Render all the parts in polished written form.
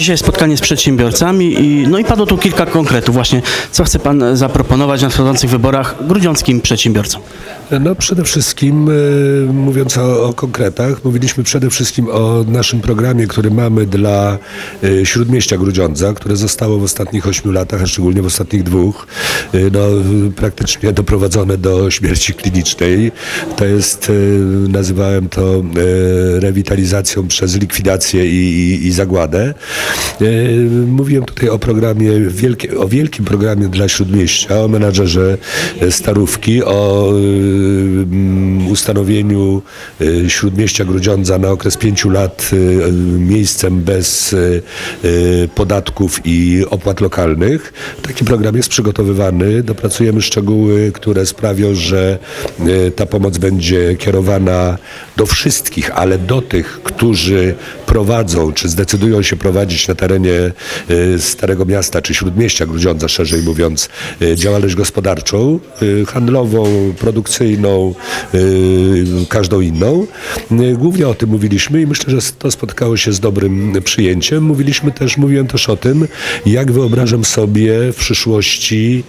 Dzisiaj spotkanie z przedsiębiorcami i padło tu kilka konkretów właśnie. Co chce Pan zaproponować w nadchodzących wyborach grudziąckim przedsiębiorcom? No przede wszystkim, mówiąc o konkretach, mówiliśmy przede wszystkim o naszym programie, który mamy dla Śródmieścia Grudziądza, które zostało w ostatnich 8 latach, a szczególnie w ostatnich 2, praktycznie doprowadzone do śmierci klinicznej. To jest, nazywałem to rewitalizacją przez likwidację i zagładę. Mówiłem tutaj o programie, o wielkim programie dla Śródmieścia, o menadżerze Starówki, o ustanowieniu Śródmieścia Grudziądza na okres 5 lat miejscem bez podatków i opłat lokalnych. Taki program jest przygotowywany. Dopracujemy szczegóły, które sprawią, że ta pomoc będzie kierowana do wszystkich, ale do tych, którzy prowadzą, czy zdecydują się prowadzić na terenie Starego Miasta, czy Śródmieścia Grudziądza, szerzej mówiąc, działalność gospodarczą, handlową, produkcyjną, każdą inną. Głównie o tym mówiliśmy i myślę, że to spotkało się z dobrym przyjęciem. Mówiłem też o tym, jak wyobrażam sobie w przyszłości,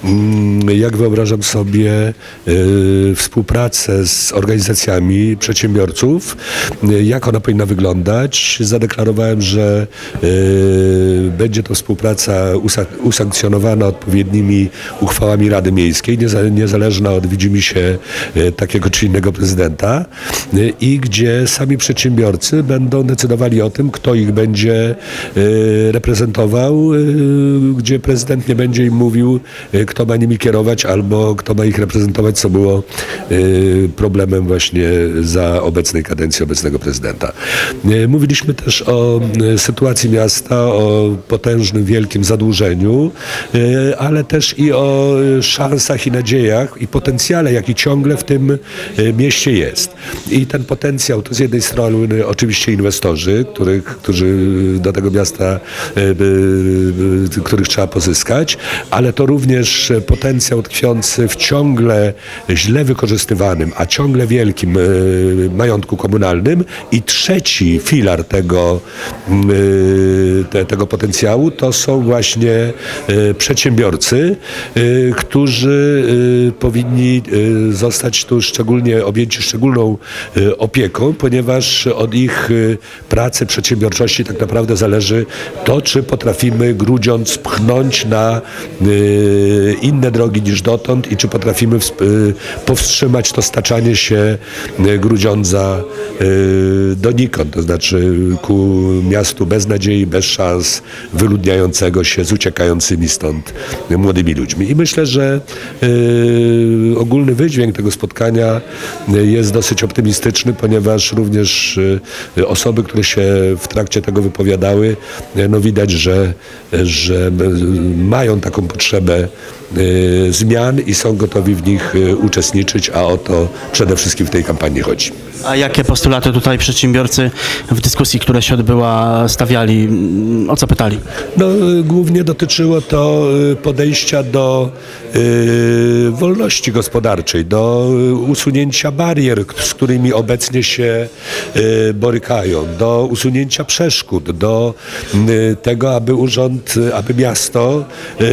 współpracę z organizacjami przedsiębiorców, jak ona powinna wyglądać. Zadeklarowałem, że będzie to współpraca usankcjonowana odpowiednimi uchwałami Rady Miejskiej, niezależna od widzimisię takiego czy innego prezydenta, i gdzie sami przedsiębiorcy będą decydowali o tym, kto ich będzie reprezentował, gdzie prezydent nie będzie im mówił, kto ma nimi kierować albo kto ma ich reprezentować, co było problemem właśnie za obecnej kadencji obecnego prezydenta. Mówiliśmy też o sytuacji miasta, o potężnym, wielkim zadłużeniu, ale też i o szansach i nadziejach i potencjale, jaki ciągle w tym mieście jest. I ten potencjał to z jednej strony oczywiście inwestorzy, którzy do tego miasta, których trzeba pozyskać, ale to również potencjał tkwiący w ciągle źle wykorzystywanym, a ciągle wielkim majątku komunalnym. I trzeci filar tego potencjału to są właśnie przedsiębiorcy, którzy powinni zostać tu objęci szczególną opieką, ponieważ od ich pracy, przedsiębiorczości tak naprawdę zależy to, czy potrafimy Grudziądz pchnąć na inne drogi niż dotąd i czy potrafimy powstrzymać to staczanie się Grudziądza donikąd, to znaczy ku miastu bez nadziei, bez szans, wyludniającego się z uciekającymi stąd młodymi ludźmi. I myślę, że ogólny wydźwięk tego spotkania jest dosyć optymistyczny, ponieważ również osoby, które się w trakcie tego wypowiadały, widać, że mają taką potrzebę zmian i są gotowi w nich uczestniczyć, a o to przede wszystkim w tej kampanii chodzi. A jakie postulaty tutaj przedsiębiorcy w dyskusji, która się odbyła, stawiali? O co pytali? Głównie dotyczyło to podejścia do wolności gospodarczej, do usunięcia barier, z którymi obecnie się borykają, do usunięcia przeszkód, do tego, aby miasto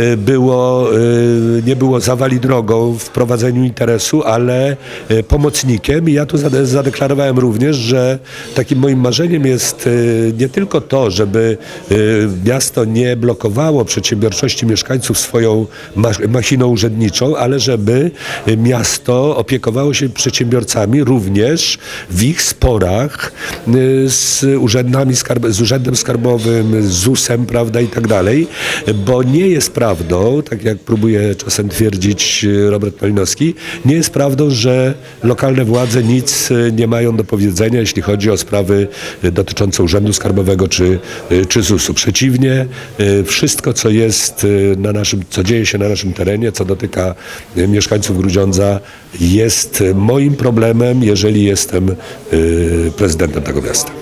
nie było zawali drogą w prowadzeniu interesu, ale pomocnikiem. I ja tu zadeklarowałem również, że takim moim marzeniem jest nie tylko to, żeby miasto nie blokowało przedsiębiorczości mieszkańców swoją machiną urzędniczą, ale żeby miasto opiekowało się przedsiębiorcami również w ich sporach z Urzędem Skarbowym, z ZUS-em, prawda, i tak dalej, bo nie jest prawdą, tak jak próbuje czasem twierdzić Robert Malinowski, nie jest prawdą, że lokalne władze nic nie mają do powiedzenia, jeśli chodzi o sprawy dotyczące Urzędu Skarbowego czy ZUS-u. Przeciwnie, wszystko, co dzieje się na naszym terenie, co dotyka mieszkańców Grudziądza, jest moim problemem, jeżeli jestem prezydentem tego miasta.